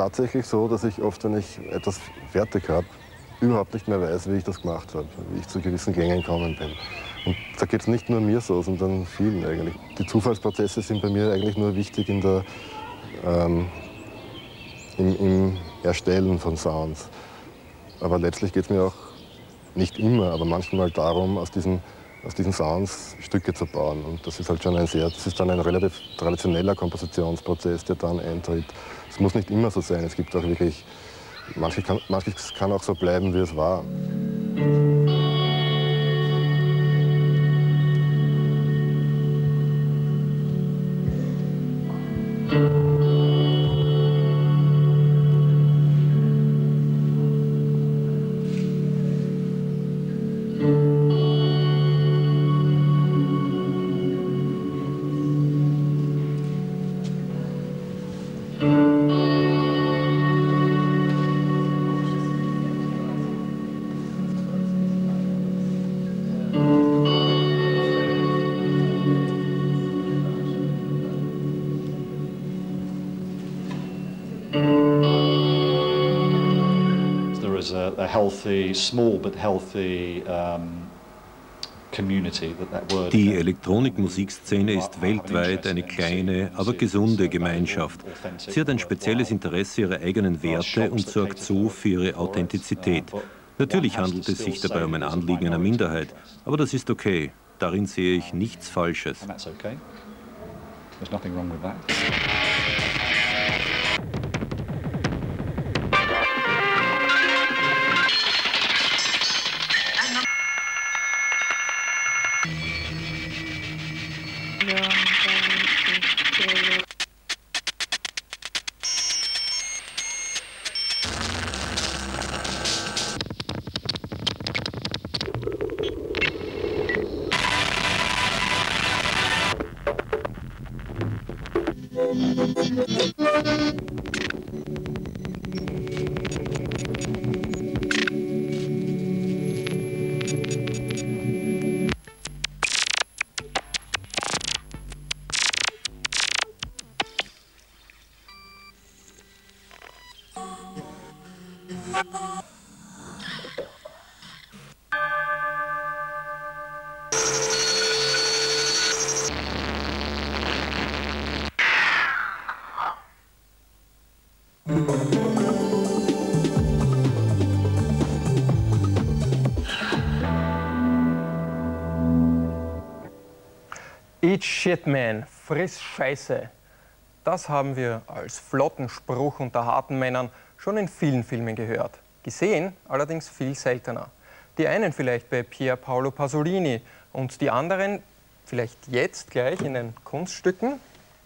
tatsächlich so, dass ich oft, wenn ich etwas fertig habe, überhaupt nicht mehr weiß, wie ich das gemacht habe, wie ich zu gewissen Gängen gekommen bin. Und da geht es nicht nur mir so, sondern vielen eigentlich. Die Zufallsprozesse sind bei mir eigentlich nur wichtig im Erstellen von Sounds. Aber letztlich geht es mir auch nicht immer, aber manchmal darum, aus diesen Sounds Stücke zu bauen. Und das ist halt schon das ist dann ein relativ traditioneller Kompositionsprozess, der dann eintritt. Es muss nicht immer so sein. Es gibt auch wirklich, manches kann auch so bleiben, wie es war. A healthy, small but healthy community that word. Die Elektronikmusikszene ist weltweit eine kleine, aber gesunde Gemeinschaft. Sie hat ein spezielles Interesse ihrer eigenen Werte und sorgt so für ihre Authentizität. Natürlich handelt es sich dabei um ein Anliegen einer Minderheit, aber das ist okay. Darin sehe ich nichts Falsches. Eat shit, man, friss Scheiße. Das haben wir als flotten Spruch unter harten Männern schon in vielen Filmen gehört. Gesehen allerdings viel seltener. Die einen vielleicht bei Pier Paolo Pasolini und die anderen vielleicht jetzt gleich in den Kunststücken.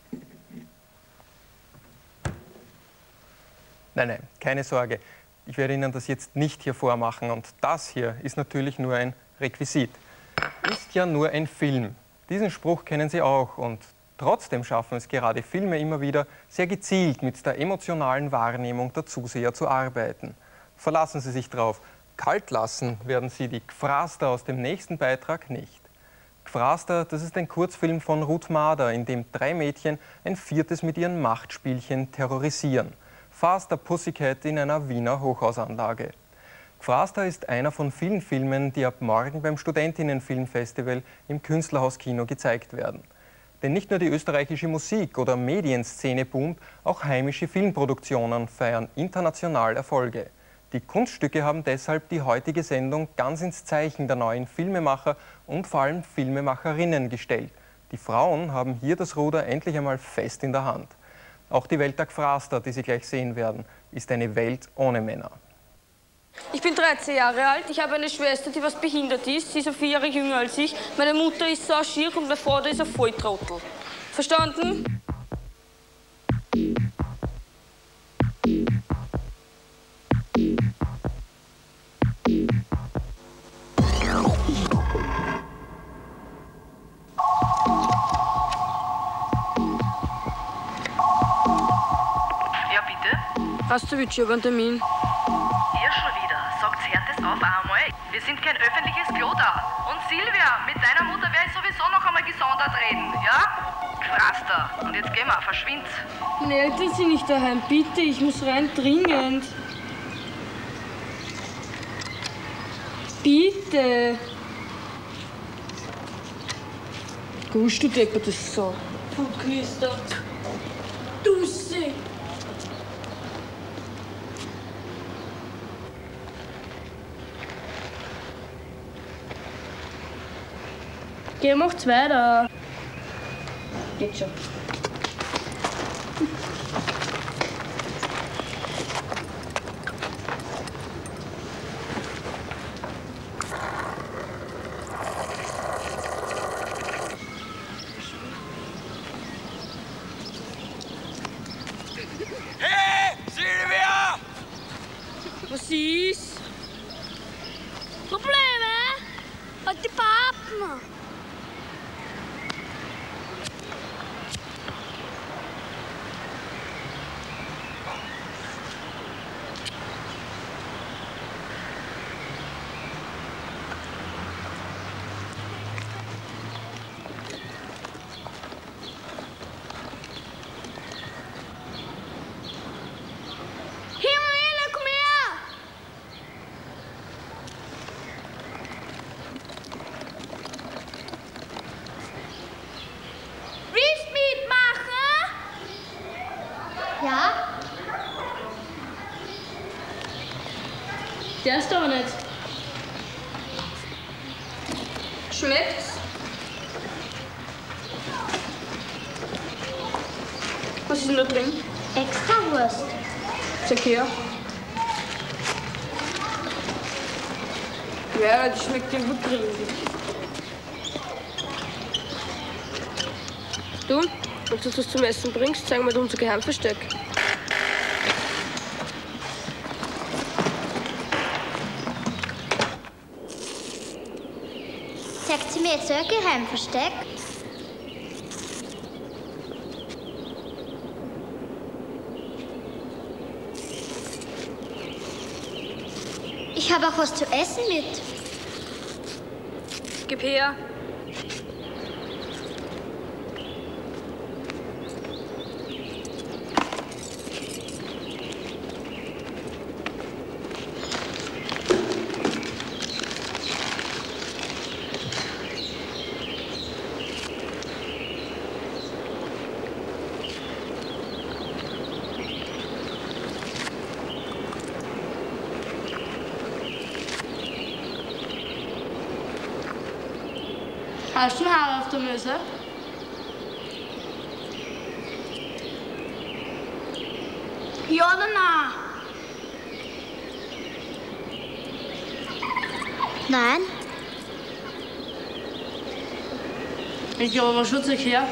Nein, keine Sorge. Ich werde Ihnen das jetzt nicht hier vormachen und das hier ist natürlich nur ein Requisit. Ist ja nur ein Film. Diesen Spruch kennen Sie auch und trotzdem schaffen es gerade Filme immer wieder, sehr gezielt mit der emotionalen Wahrnehmung der Zuseher zu arbeiten. Verlassen Sie sich drauf. Kalt lassen werden Sie die Gfraster aus dem nächsten Beitrag nicht. Gfraster, das ist ein Kurzfilm von Ruth Mader, in dem 3 Mädchen ein 4. mit ihren Machtspielchen terrorisieren. Faster Pussycat in einer Wiener Hochhausanlage. Gfraster ist einer von vielen Filmen, die ab morgen beim Studentinnenfilmfestival im Künstlerhauskino gezeigt werden. Denn nicht nur die österreichische Musik- oder Medienszene boomt, auch heimische Filmproduktionen feiern international Erfolge. Die Kunststücke haben deshalb die heutige Sendung ganz ins Zeichen der neuen Filmemacher und vor allem Filmemacherinnen gestellt. Die Frauen haben hier das Ruder endlich einmal fest in der Hand. Auch die Welt der Gfraster, die Sie gleich sehen werden, ist eine Welt ohne Männer. Ich bin 13 Jahre alt, ich habe eine Schwester, die was behindert ist. Sie ist 4 Jahre jünger als ich. Meine Mutter ist so schier und mein Vater ist ein Volltrottel. Verstanden? Ja, bitte? Rastovic, ich habe einen Termin. Ihr schon wieder. Sagt's Härtes auf einmal. Wir sind kein öffentliches Klo da. Und Silvia, mit deiner Mutter werde ich sowieso noch einmal gesondert reden, ja? Raster. Und jetzt geh mal, verschwind. Meine Eltern sind nicht daheim. Bitte, ich muss rein, dringend. Bitte. Gusch, du depperte Sau. Blutgenister. Dussi. Geh, macht's weiter. Geht schon. Hey, Silvia! Was ist? Probleme? Halt die Pappen! Der ist aber nicht. Schmeckt's? Was ist denn da drin? Extrawurst. Sag her. Ja, die schmeckt ja wirklich. Du, wenn du das zum Essen bringst, zeigen wir dir unser Geheimversteck. Zeigt sie mir jetzt so ein Geheimversteck? Ich habe auch was zu essen mit. Gib her. Hast du ein Haar auf der Möse? Ja oder nein? Nein. Ich glaube aber schon, zeig her.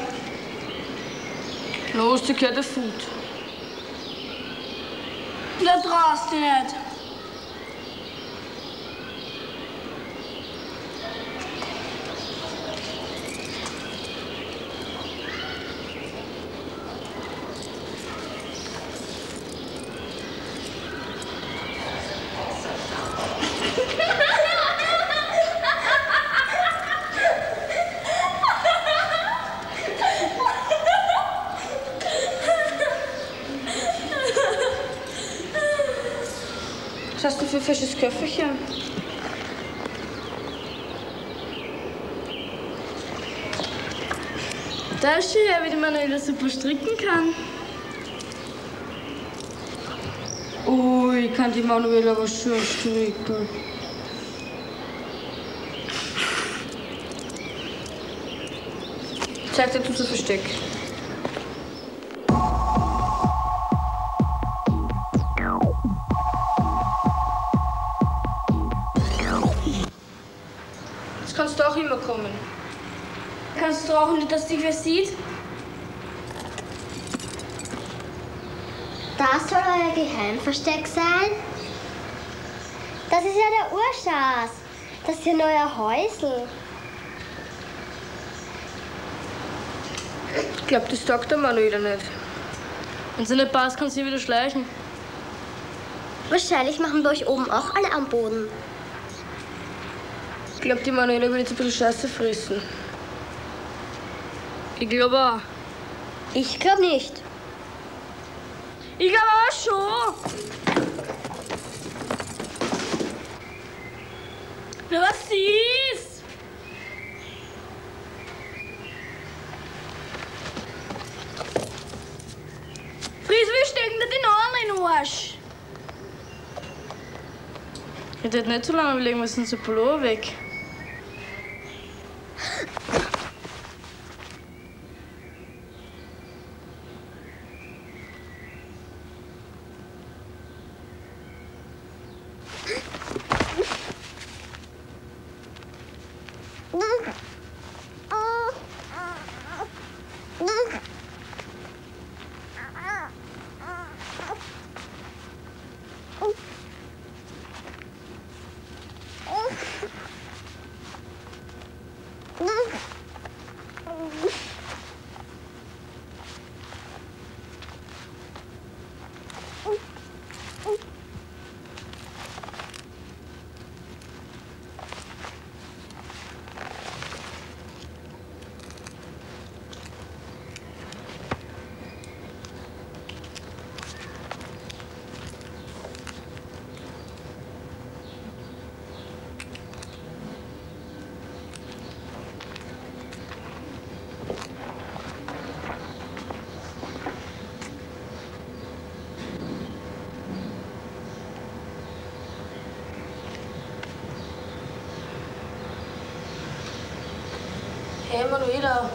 Los, zeig her, der Food. Da traust du nicht. Was hast du für ein fesches Köfferchen? Da ist schon her, wie die Manuela super stricken kann. Ui, kann die Manuela aber schön stricken. Zeig dir unser Versteck. Kannst du auch immer kommen. Kannst du auch nicht, dass dich wer sieht? Das soll euer Geheimversteck sein? Das ist ja der Urschatz. Das ist ja euer Häusl. Ich glaube, das taugt der Manuela nicht. Wenn sie nicht passt, kann sie wieder schleichen. Wahrscheinlich machen wir euch oben auch alle am Boden. Ich glaube, die Manuela will jetzt ein bisschen Scheiße fressen. Ich glaube auch. Ich glaube nicht. Ich glaube auch schon. Na, was ist? Fries, wir stecken dir den anderen in den Arsch. Ich hätte nicht so lange überlegen müssen, so Pullover weg. Hey, Manuela.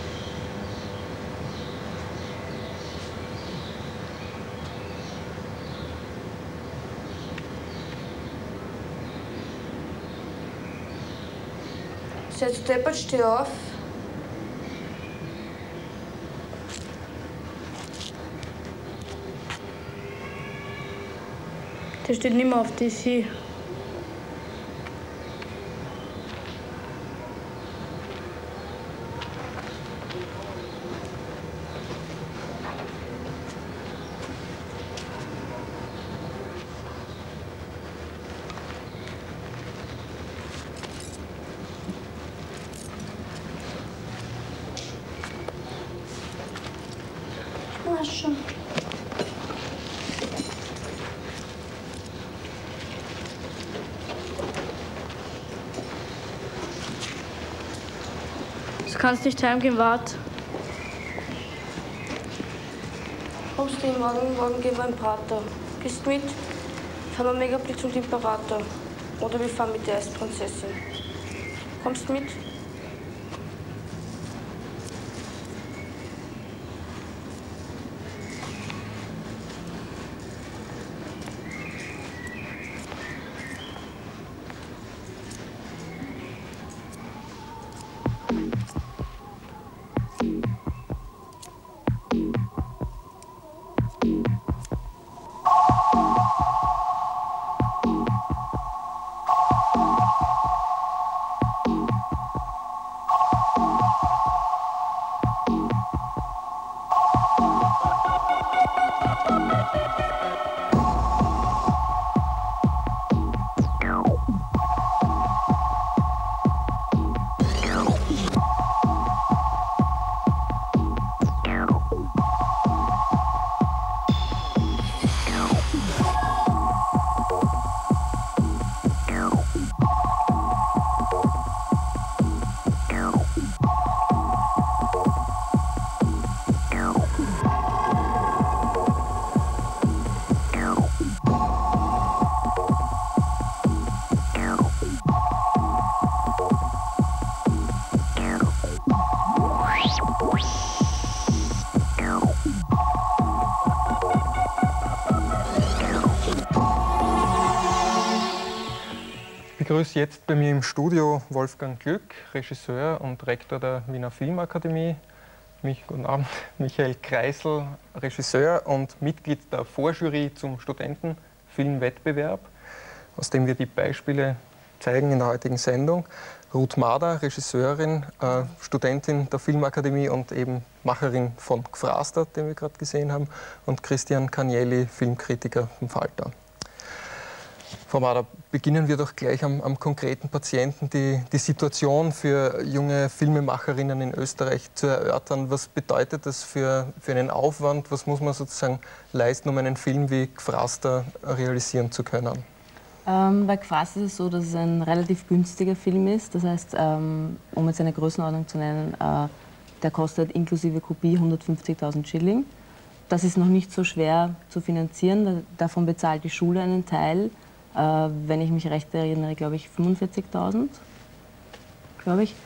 Setz deppert, steh auf. Der steht nicht mehr auf DC. Na schon. Du kannst nicht heimgehen, wart. Kommst du morgen gehen wir in Prater. Gehst mit? Fahren wir Megablitz und Imperator. Oder wir fahren mit der Eisprinzessin. Kommst mit? Ich begrüße jetzt bei mir im Studio Wolfgang Glück, Regisseur und Rektor der Wiener Filmakademie. Guten Abend, Michael Kreisel, Regisseur und Mitglied der Vorjury zum Studentenfilmwettbewerb, aus dem wir die Beispiele zeigen in der heutigen Sendung. Ruth Mader, Regisseurin, Studentin der Filmakademie und eben Macherin von Gfraster, den wir gerade gesehen haben, und Christian Canielli, Filmkritiker vom Falter. Frau Mader, beginnen wir doch gleich am konkreten Patienten, die Situation für junge Filmemacherinnen in Österreich zu erörtern. Was bedeutet das für einen Aufwand? Was muss man sozusagen leisten, um einen Film wie Gfraster realisieren zu können? Bei Gfraster ist es so, dass es ein relativ günstiger Film ist. Das heißt, um jetzt eine Größenordnung zu nennen, der kostet inklusive Kopie 150.000 Schilling. Das ist noch nicht so schwer zu finanzieren. Davon bezahlt die Schule einen Teil. Wenn ich mich recht erinnere, glaube ich 45.000, glaube ich.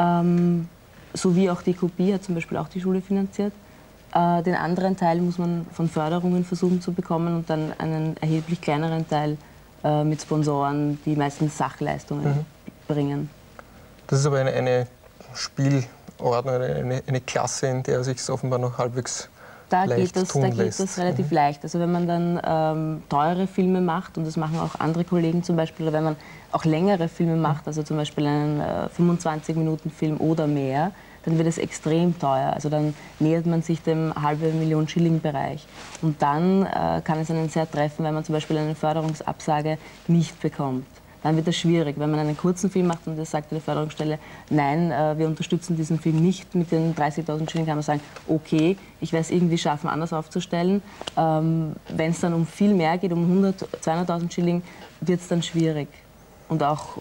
Sowie auch die Kopie hat zum Beispiel auch die Schule finanziert. Den anderen Teil muss man von Förderungen versuchen zu bekommen und dann einen erheblich kleineren Teil mit Sponsoren, die meistens Sachleistungen bringen. Das ist aber eine Spielordnung, eine Klasse, in der sich offenbar noch halbwegs leicht tun lässt. Da geht das relativ leicht. Also wenn man dann teure Filme macht, und das machen auch andere Kollegen zum Beispiel, oder wenn man auch längere Filme macht, also zum Beispiel einen 25-Minuten-Film oder mehr, dann wird es extrem teuer. Also dann nähert man sich dem $500.000 Schilling-Bereich. Und dann kann es einen sehr treffen, wenn man zum Beispiel eine Förderungsabsage nicht bekommt. Dann wird es schwierig. Wenn man einen kurzen Film macht und das sagt die Förderungsstelle, nein, wir unterstützen diesen Film nicht mit den 30.000 Schilling, kann man sagen, okay, ich werde es irgendwie schaffen, anders aufzustellen. Wenn es dann um viel mehr geht, um 100.000, 200.000 Schilling, wird es dann schwierig. Und auch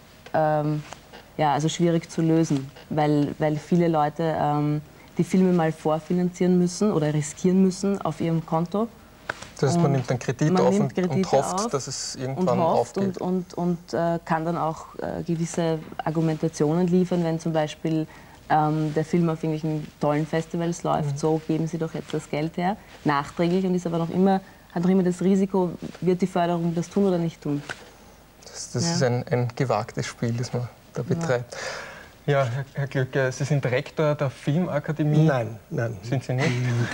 ja, also schwierig zu lösen, weil viele Leute die Filme mal vorfinanzieren müssen oder riskieren müssen auf ihrem Konto. Das heißt, man nimmt dann Kredit auf und hofft, dass es irgendwann aufgeht. Und kann dann auch gewisse Argumentationen liefern, wenn zum Beispiel der Film auf irgendwelchen tollen Festivals läuft, so geben Sie doch jetzt das Geld her, nachträglich, und ist aber noch immer, hat noch immer das Risiko, wird die Förderung das tun oder nicht tun. Das ist ein gewagtes Spiel, das man da betreibt. Ja, Herr Glöckler, Sie sind Rektor der Filmakademie. Nein, nein. Sind Sie nicht?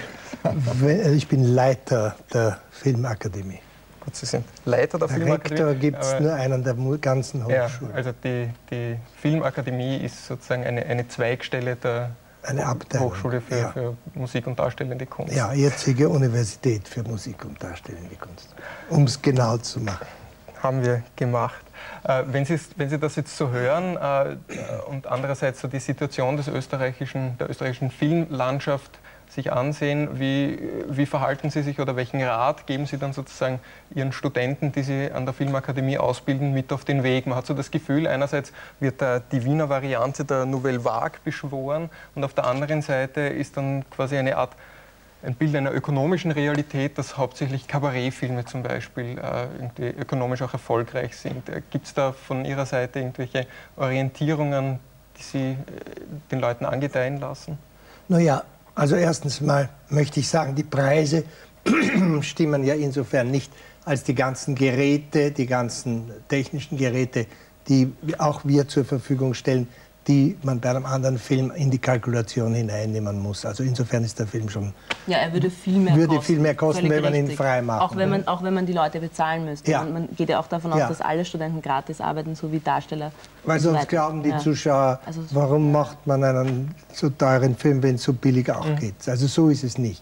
Ich bin Leiter der Filmakademie. Gut, Sie sind Leiter der Filmakademie. Rektor gibt es nur einen der ganzen Hochschulen. Ja, also die Filmakademie ist sozusagen eine Zweigstelle der Hochschule für Musik und Darstellende Kunst. Ja, jetzige Universität für Musik und Darstellende Kunst, um es genau zu machen. Haben wir gemacht. Wenn Sie das jetzt so hören und andererseits so die Situation der österreichischen Filmlandschaft sich ansehen, wie verhalten Sie sich oder welchen Rat geben Sie dann sozusagen Ihren Studenten, die Sie an der Filmakademie ausbilden, mit auf den Weg? Man hat so das Gefühl, einerseits wird die Wiener Variante der Nouvelle Vague beschworen und auf der anderen Seite ist dann quasi ein Bild einer ökonomischen Realität, dass hauptsächlich Kabarettfilme zum Beispiel irgendwie ökonomisch auch erfolgreich sind. Gibt es da von Ihrer Seite irgendwelche Orientierungen, die Sie den Leuten angedeihen lassen? Naja, also erstens mal möchte ich sagen, die Preise stimmen ja insofern nicht, als die ganzen Geräte, die ganzen technischen Geräte, die auch wir zur Verfügung stellen, die man bei einem anderen Film in die Kalkulation hineinnehmen muss. Also insofern ist der Film schon... Ja, er würde viel mehr kosten, wenn man ihn frei macht. Auch wenn man die Leute bezahlen müsste. Ja. Man geht ja auch davon aus, dass alle Studenten gratis arbeiten, so wie Darsteller. Weil sonst glauben die Zuschauer, warum macht man einen so teuren Film, wenn es so billig auch geht. Also so ist es nicht.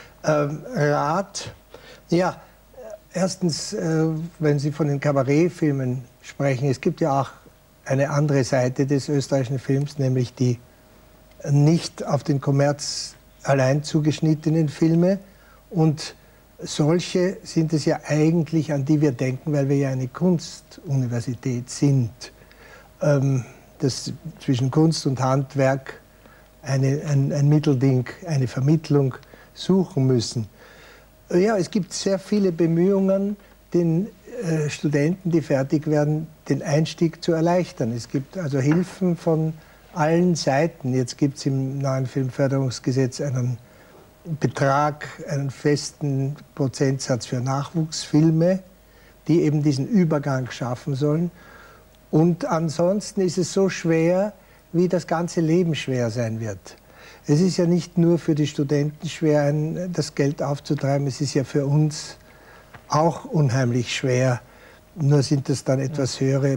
Rat? Ja, erstens, wenn Sie von den Kabarettfilmen sprechen, es gibt ja auch eine andere Seite des österreichischen Films, nämlich die nicht auf den Kommerz allein zugeschnittenen Filme. Und solche sind es ja eigentlich, an die wir denken, weil wir ja eine Kunstuniversität sind. Das zwischen Kunst und Handwerk ein Mittelding, eine Vermittlung suchen müssen. Ja, es gibt sehr viele Bemühungen, den Studenten, die fertig werden, den Einstieg zu erleichtern. Es gibt also Hilfen von allen Seiten. Jetzt gibt es im neuen Filmförderungsgesetz einen Betrag, einen festen Prozentsatz für Nachwuchsfilme, die eben diesen Übergang schaffen sollen. Und ansonsten ist es so schwer, wie das ganze Leben schwer sein wird. Es ist ja nicht nur für die Studenten schwer, das Geld aufzutreiben, es ist ja für uns auch unheimlich schwer. Nur sind es dann etwas höhere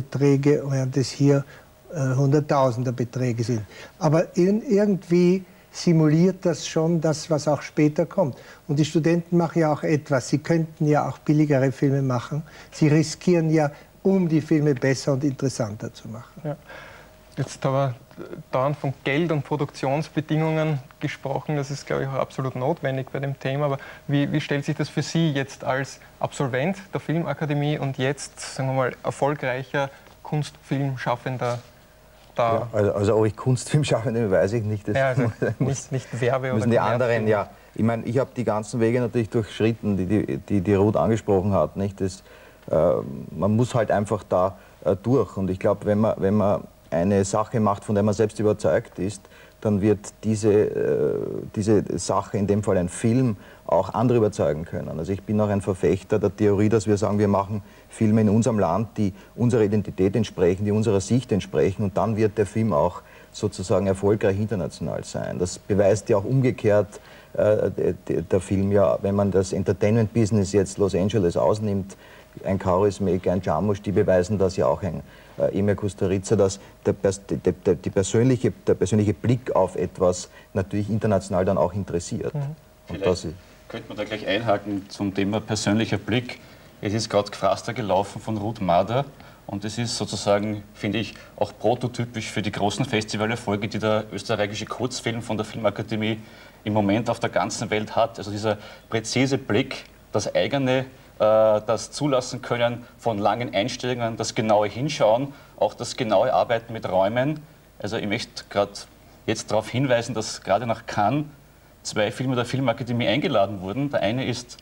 Millionenbeträge, während es hier Hunderttausender Beträge sind. Aber irgendwie simuliert das schon das, was auch später kommt. Und die Studenten machen ja auch etwas. Sie könnten ja auch billigere Filme machen. Sie riskieren ja, um die Filme besser und interessanter zu machen. Ja. Jetzt haben wir dauernd von Geld und Produktionsbedingungen gesprochen. Das ist, glaube ich, auch absolut notwendig bei dem Thema. Aber wie stellt sich das für Sie jetzt als Absolvent der Filmakademie und jetzt, sagen wir mal, erfolgreicher Kunstfilmschaffender dar? Ja, also ob ich Kunstfilmschaffender bin, weiß ich nicht. Das ja, also nicht Werbe oder müssen die anderen, ja. Ich meine, ich habe die ganzen Wege natürlich durchschritten, die Ruth angesprochen hat. Nicht? Man muss halt einfach da durch. Und ich glaube, wenn man eine Sache macht, von der man selbst überzeugt ist, dann wird diese Sache, in dem Fall ein Film, auch andere überzeugen können. Also ich bin auch ein Verfechter der Theorie, dass wir sagen, wir machen Filme in unserem Land, die unserer Identität entsprechen, die unserer Sicht entsprechen, und dann wird der Film auch sozusagen erfolgreich international sein. Das beweist ja auch umgekehrt der Film ja, wenn man das Entertainment-Business jetzt Los Angeles ausnimmt, ein Kaurismäki, ein Jarmusch, die beweisen das ja auch, ein Emir Kusturica, dass der persönliche Blick auf etwas natürlich international dann auch interessiert. Und das könnte man da gleich einhaken zum Thema persönlicher Blick. Es ist gerade Gefraster gelaufen von Ruth Mader und es ist sozusagen, finde ich, auch prototypisch für die großen Festivalerfolge, die der österreichische Kurzfilm von der Filmakademie im Moment auf der ganzen Welt hat. Also dieser präzise Blick, das eigene, das Zulassen können von langen Einstellungen, das genaue Hinschauen, auch das genaue Arbeiten mit Räumen. Also ich möchte gerade jetzt darauf hinweisen, dass gerade nach Cannes 2 Filme der Filmakademie eingeladen wurden. Der eine ist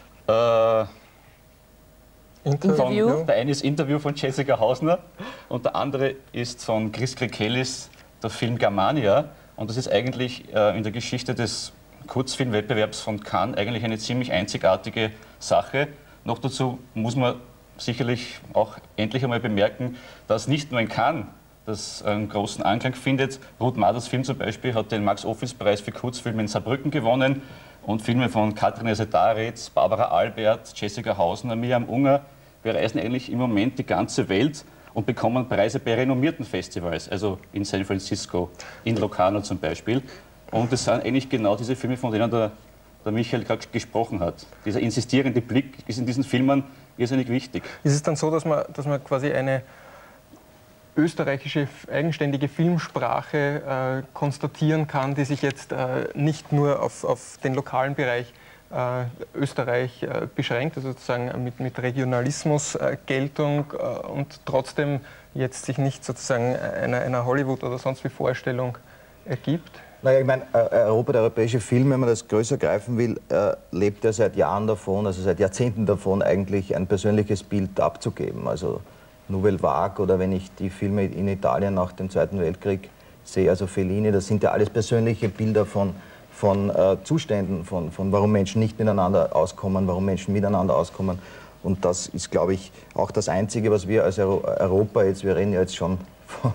Interview von Jessica Hausner und der andere ist von Chris Krikelis, der Film Germania. Und das ist eigentlich in der Geschichte des Kurzfilmwettbewerbs von Cannes eigentlich eine ziemlich einzigartige Sache. Noch dazu muss man sicherlich auch endlich einmal bemerken, dass nicht nur in Cannes das einen großen Anklang findet. Ruth Maders Film zum Beispiel hat den Max-Ophüls-Preis für Kurzfilme in Saarbrücken gewonnen und Filme von Katrin Sedaritz, Barbara Albert, Jessica Hausner, Miriam Unger bereisen eigentlich im Moment die ganze Welt und bekommen Preise bei renommierten Festivals, also in San Francisco, in Locarno zum Beispiel. Und das sind eigentlich genau diese Filme, von denen der Michael gerade gesprochen hat. Dieser insistierende Blick ist in diesen Filmen irrsinnig wichtig. Ist es dann so, dass man quasi eine österreichische eigenständige Filmsprache konstatieren kann, die sich jetzt nicht nur auf den lokalen Bereich Österreich beschränkt, also sozusagen mit Regionalismusgeltung und trotzdem jetzt sich nicht sozusagen einer Hollywood- oder sonst wie Vorstellung ergibt? Naja, ich meine, Europa, der europäische Film, wenn man das größer greifen will, lebt ja seit Jahren davon, also seit Jahrzehnten davon, eigentlich ein persönliches Bild abzugeben. Also Nouvelle Vague oder wenn ich die Filme in Italien nach dem Zweiten Weltkrieg sehe, also Fellini, das sind ja alles persönliche Bilder von Zuständen, von warum Menschen nicht miteinander auskommen, warum Menschen miteinander auskommen. Und das ist, glaube ich, auch das Einzige, was wir als Europa jetzt, wir reden ja jetzt schon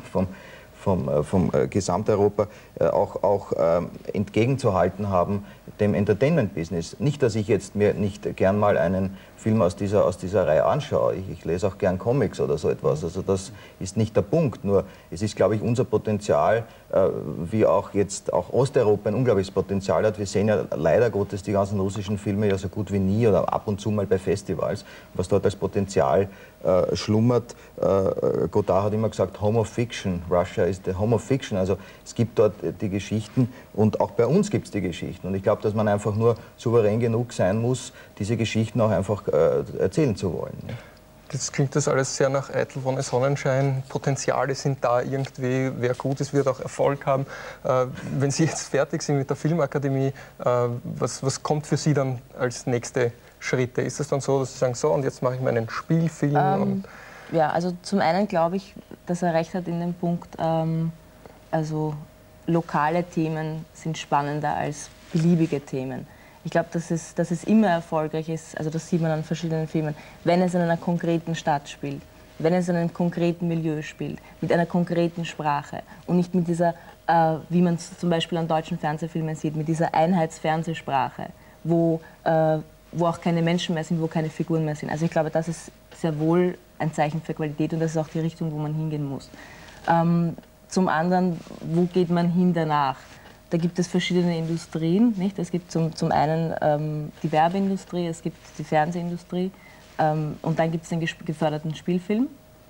vom Gesamteuropa, auch entgegenzuhalten haben dem Entertainment-Business. Nicht, dass ich jetzt mir nicht gern mal einen Film aus dieser Reihe anschaue. Ich lese auch gern Comics oder so etwas. Also das ist nicht der Punkt. Nur es ist, glaube ich, unser Potenzial, wie auch jetzt auch Osteuropa ein unglaubliches Potenzial hat. Wir sehen ja leider Gottes die ganzen russischen Filme ja so gut wie nie oder ab und zu mal bei Festivals, was dort als Potenzial schlummert. Godard hat immer gesagt, Home of Fiction, Russia is the Home of Fiction. Also es gibt dort die Geschichten und auch bei uns gibt es die Geschichten. Und ich glaube, dass man einfach nur souverän genug sein muss, diese Geschichten auch einfach erzählen zu wollen. Jetzt klingt das alles sehr nach Eitel Wonne Sonnenschein. Potenziale sind da irgendwie, wer gut ist, wird auch Erfolg haben. Wenn Sie jetzt fertig sind mit der Filmakademie, was kommt für Sie dann als nächste Schritte? Ist es dann so, dass Sie sagen, so und jetzt mache ich meinen Spielfilm? Ja, also zum einen glaube ich, dass er recht hat in dem Punkt, also lokale Themen sind spannender als beliebige Themen. Ich glaube, dass es immer erfolgreich ist, also das sieht man an verschiedenen Filmen, wenn es in einer konkreten Stadt spielt, wenn es in einem konkreten Milieu spielt, mit einer konkreten Sprache und nicht mit dieser, wie man es zum Beispiel an deutschen Fernsehfilmen sieht, mit dieser Einheitsfernsehsprache, wo auch keine Menschen mehr sind, wo keine Figuren mehr sind. Also ich glaube, das ist sehr wohl ein Zeichen für Qualität und das ist auch die Richtung, wo man hingehen muss. Zum anderen, wo geht man hin danach? Da gibt es verschiedene Industrien. Nicht? Es gibt zum einen die Werbeindustrie, es gibt die Fernsehindustrie und dann gibt es den geförderten Spielfilm.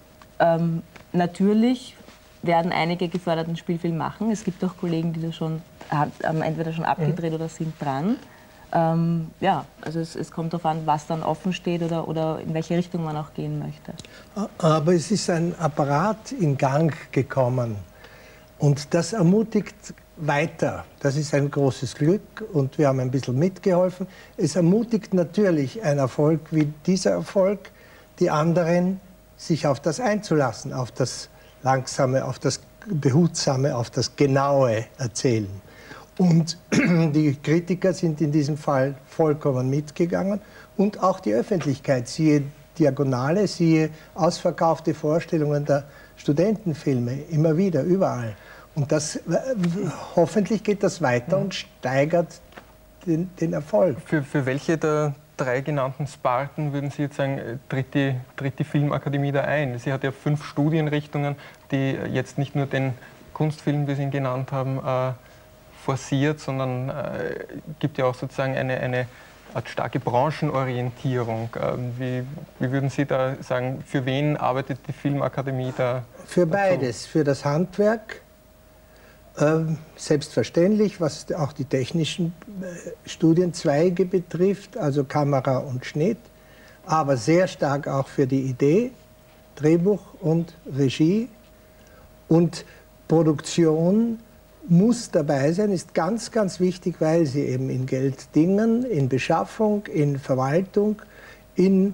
Natürlich werden einige geförderten Spielfilm machen. Es gibt auch Kollegen, die das schon entweder schon abgedreht oder sind dran. Ja, also es kommt darauf an, was dann offen steht oder in welche Richtung man auch gehen möchte. Aber es ist ein Apparat in Gang gekommen und das ermutigt weiter. Das ist ein großes Glück und wir haben ein bisschen mitgeholfen. Es ermutigt natürlich ein Erfolg wie dieser Erfolg, die anderen sich auf das einzulassen, auf das Langsame, auf das Behutsame, auf das Genaue Erzählen. Und die Kritiker sind in diesem Fall vollkommen mitgegangen und auch die Öffentlichkeit, siehe Diagonale, siehe ausverkaufte Vorstellungen der Studentenfilme, immer wieder, überall. Und das, hoffentlich geht das weiter und steigert den Erfolg. Für welche der drei genannten Sparten würden Sie jetzt sagen, tritt die Filmakademie da ein? Sie hat ja 5 Studienrichtungen, die jetzt nicht nur den Kunstfilm, wie Sie ihn genannt haben, forciert, sondern gibt ja auch sozusagen eine starke Branchenorientierung. Wie würden Sie da sagen, für wen arbeitet die Filmakademie da? Für beides, für das Handwerk, selbstverständlich, was auch die technischen Studienzweige betrifft, also Kamera und Schnitt, aber sehr stark auch für die Idee, Drehbuch und Regie und Produktion muss dabei sein, ist ganz, ganz wichtig, weil sie eben in Gelddingen, in Beschaffung, in Verwaltung, in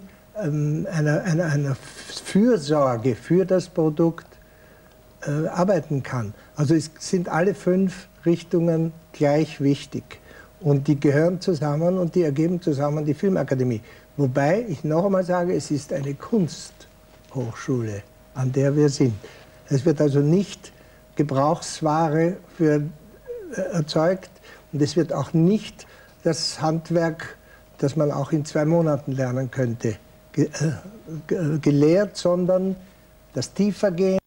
einer Fürsorge für das Produkt arbeiten kann. Also es sind alle 5 Richtungen gleich wichtig und die gehören zusammen und die ergeben zusammen die Filmakademie. Wobei ich noch einmal sage, es ist eine Kunsthochschule, an der wir sind. Es wird also nicht Gebrauchsware erzeugt und es wird auch nicht das Handwerk, das man auch in 2 Monaten lernen könnte, gelehrt, sondern das Tiefergehen.